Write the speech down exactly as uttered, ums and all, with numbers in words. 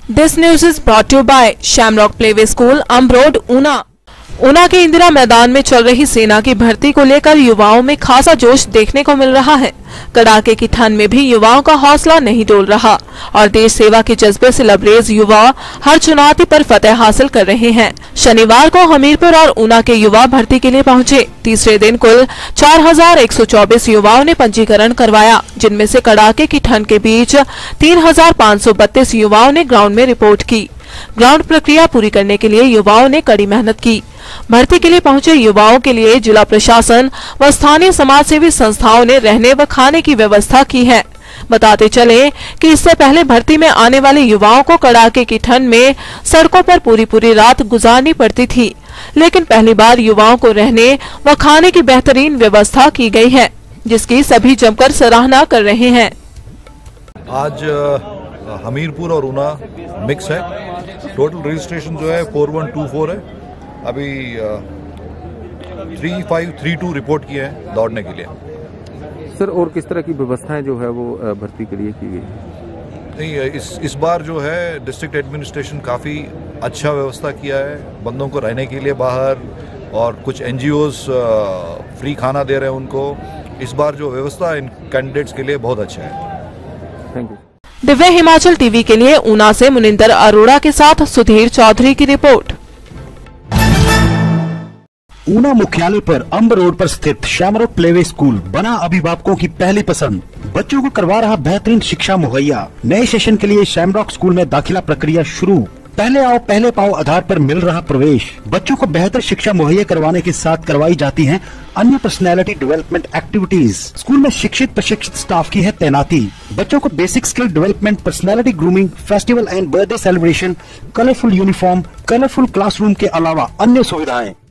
This news is brought you by Shamrock playway school, Amb Road, Una. Una के इंदिरा मैदान में चल रही सेना की भर्ती को लेकर युवाओं में खासा जोश देखने को मिल रहा है। कड़ाके की ठंड में भी युवाओं का हौसला नहीं डोल रहा और देश सेवा के जज्बे से लबरेज युवा हर चुनौती पर फतेह हासिल कर रहे हैं। शनिवार को हमीरपुर और ऊना के युवा भर्ती के लिए पहुंचे। तीसरे दिन कुल चार हजार एक सौ चौबीस युवाओं ने पंजीकरण करवाया, जिनमें से कड़ाके की ठंड के बीच तीन हजार पाँच सौ बत्तीस युवाओं ने ग्राउंड में रिपोर्ट की। ग्राउंड प्रक्रिया पूरी करने के लिए युवाओं ने कड़ी मेहनत की। भर्ती के लिए पहुंचे युवाओं के लिए जिला प्रशासन व स्थानीय समाज सेवी संस्थाओं ने रहने व खाने की व्यवस्था की है। बताते चले कि इससे पहले भर्ती में आने वाले युवाओं को कड़ाके की ठंड में सड़कों पर पूरी पूरी रात गुजारनी पड़ती थी, लेकिन पहली बार युवाओं को रहने व खाने की बेहतरीन व्यवस्था की गई है, जिसकी सभी जमकर सराहना कर रहे हैं। आज हमीरपुर और ऊना मिक्स है। टोटल रजिस्ट्रेशन जो है फोर वन टू फोर है। अभी three five three two report किए हैं दौड़ने के लिए। सर, और किस तरह की व्यवस्थाएं जो है वो भर्ती के लिए की गई है? नहीं, इस इस बार जो है डिस्ट्रिक्ट एडमिनिस्ट्रेशन काफ़ी अच्छा व्यवस्था किया है बंदों को रहने के लिए बाहर, और कुछ एनजीओज फ्री खाना दे रहे हैं उनको। इस बार जो व्यवस्था इन कैंडिडेट्स के लिए बहुत अच्छा है। Thank you. Divya Himachal TV के लिए ऊना से मुनिंदर अरोड़ा के साथ सुधीर चौधरी की रिपोर्ट। ऊना मुख्यालय पर अम्ब रोड पर स्थित शैमरॉक प्लेवे स्कूल बना अभिभावकों की पहली पसंद। बच्चों को करवा रहा बेहतरीन शिक्षा मुहैया। नए सेशन के लिए शैमरॉक स्कूल में दाखिला प्रक्रिया शुरू। पहले आओ पहले पाओ आधार पर मिल रहा प्रवेश। बच्चों को बेहतर शिक्षा मुहैया करवाने के साथ करवाई जाती हैं अन्य पर्सनैलिटी डेवलपमेंट एक्टिविटीज। स्कूल में शिक्षित प्रशिक्षित स्टाफ की है तैनाती। बच्चों को basic skill development, personality grooming, festival and birthday celebration, colourful uniform, colourful classroom के अलावा अन्य सुविधाएं